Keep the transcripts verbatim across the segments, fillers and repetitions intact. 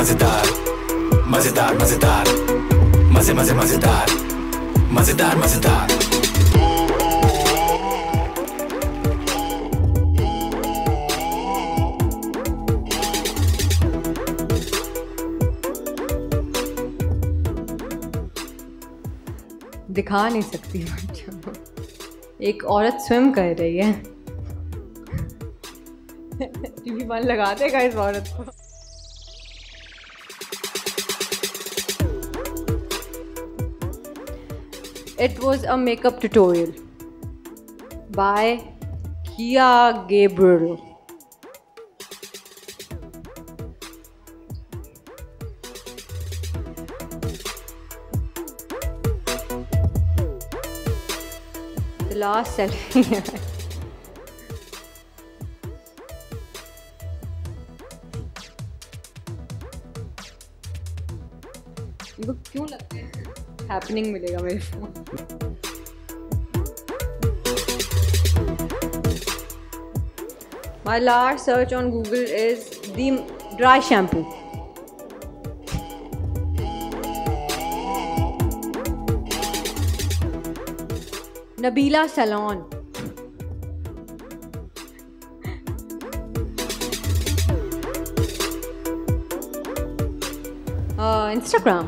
मजेदार मजेदार मजेदार मजे मजे मजेदार मजेदार मजेदार दिखा नहीं सकती बच्चों, एक औरत स्विम कर रही है। टीवी वन लगा देगा इस औरत को। It was a makeup tutorial by Kia Gabriel. The last selfie. इनको क्यों लगता है हैपनिंग मिलेगा मेरे phone? My last search on Google is the dry shampoo. Nabila Salon. Uh, Instagram.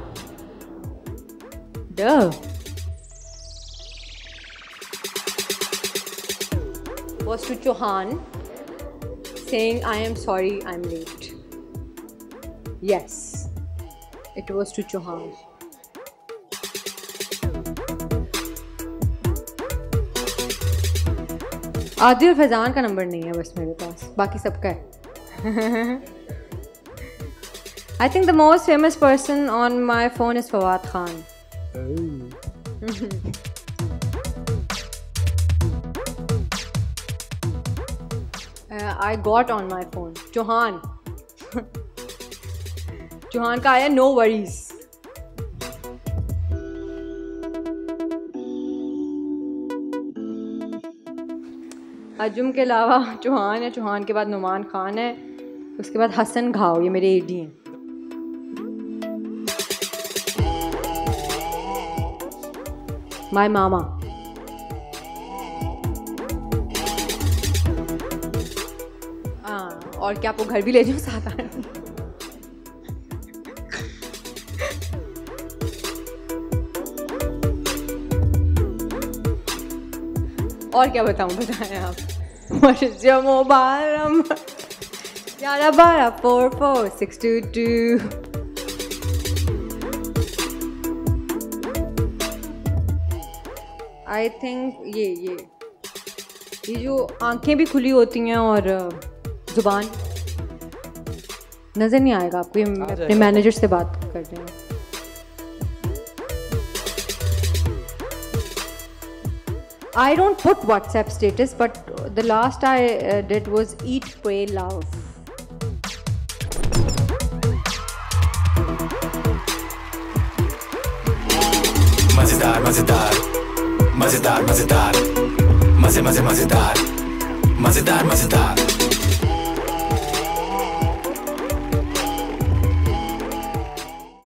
Duh. Was to Chauhan saying, I am sorry I'm late. Yes, it was to Chauhan. Adil Faizan का number नहीं है बस मेरे पास, बाकी सबका है। I think the most famous person on my phone is Fawad Khan. uh, I got on my phone Chauhan. Chauhan का आया no worries. अजुम के अलावा चौहान है, चौहान के बाद नुमान खान है, उसके बाद हसन घाव, ये मेरे एडी हैं। माय मामा। हाँ, और क्या आपको घर भी ले जाऊँ साथ आए? और क्या बताऊँ, बताएं आप। जो मोबाइल नंबर ग्यारह बारह four four six two two. I think ये ये ये जो आंखें भी खुली होती हैं और जुबान नज़र नहीं आएगा आपको, ये अपने मैनेजर से बात कर रहे हैं। I don't put WhatsApp status, but the last I uh, did was eat, pray, love. मजेदार मजेदार मजेदार मजेदार मजे मजे मजेदार मजेदार मजेदार